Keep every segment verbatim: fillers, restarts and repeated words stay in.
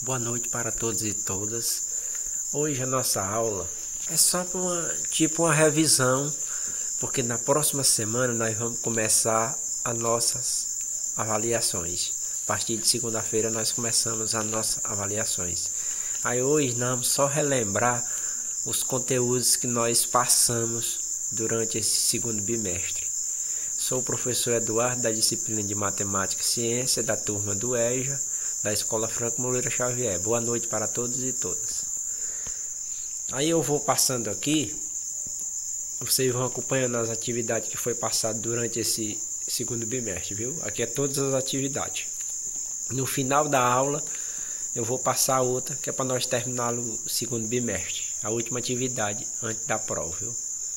Boa noite para todos e todas. Hoje a nossa aula é só uma, tipo uma revisão, porque na próxima semana nós vamos começar as nossas avaliações. A partir de segunda-feira nós começamos as nossas avaliações. Aí hoje nós vamos só relembrar os conteúdos que nós passamos durante esse segundo bimestre. Sou o professor Eduardo, da disciplina de Matemática e Ciência, da turma do E J A, da Escola Franco Moreira Xavier. Boa noite para todos e todas. Aí eu vou passando aqui, vocês vão acompanhando as atividades que foi passado durante esse segundo bimestre, viu? Aqui é todas as atividades. No final da aula, eu vou passar outra, que é para nós terminar o segundo bimestre. A última atividade antes da prova, viu?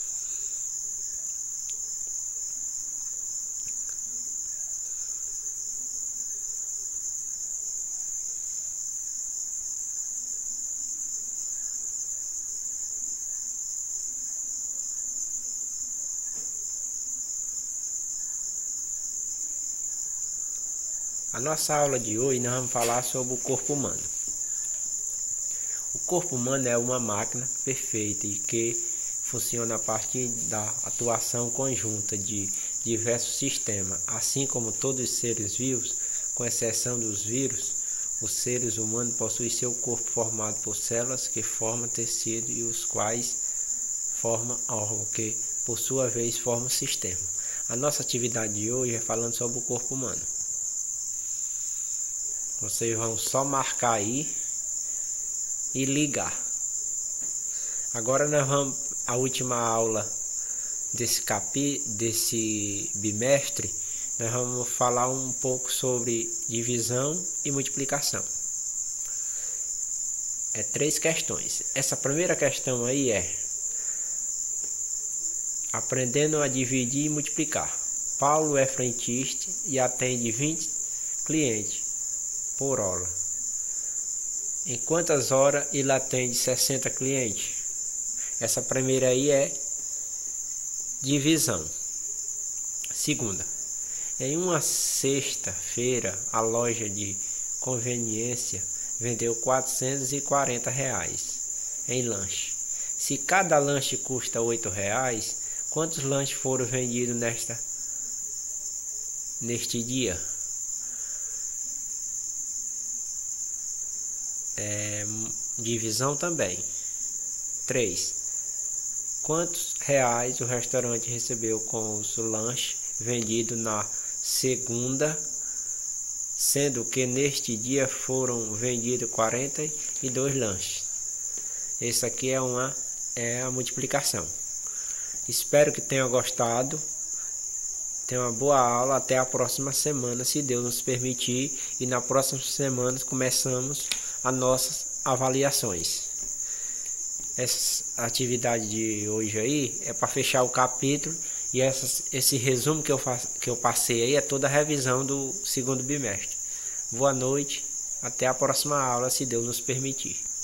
A nossa aula de hoje nós vamos falar sobre o corpo humano. O corpo humano é uma máquina perfeita e que funciona a partir da atuação conjunta de diversos sistemas, assim como todos os seres vivos, com exceção dos vírus. Os seres humanos possuem seu corpo formado por células que formam tecido e os quais formam órgãos que, por sua vez, formam sistema. A nossa atividade de hoje é falando sobre o corpo humano. Vocês vão só marcar aí e ligar. Agora nós vamos à última aula desse capi, desse bimestre. Nós vamos falar um pouco sobre divisão e multiplicação. É três questões. Essa primeira questão aí é aprendendo a dividir e multiplicar. Paulo é frentista e atende vinte clientes por hora. Em quantas horas ele atende sessenta clientes? Essa primeira aí é divisão. Segunda, em uma sexta-feira a loja de conveniência vendeu quatrocentos e quarenta reais em lanche. Se cada lanche custa oito reais, quantos lanches foram vendidos nesta neste dia? É, divisão também. três. Quantos reais o restaurante recebeu com os lanches vendidos na segunda, sendo que neste dia foram vendidos quarenta e dois lanches? Esse aqui é uma é a multiplicação. Espero que tenham gostado. Tenha uma boa aula. Até a próxima semana, se Deus nos permitir. E na próxima semana começamos as nossas avaliações. Essa atividade de hoje aí é para fechar o capítulo. E essas, esse resumo que eu, faço, que eu passei aí é toda a revisão do segundo bimestre. Boa noite. Até a próxima aula, se Deus nos permitir.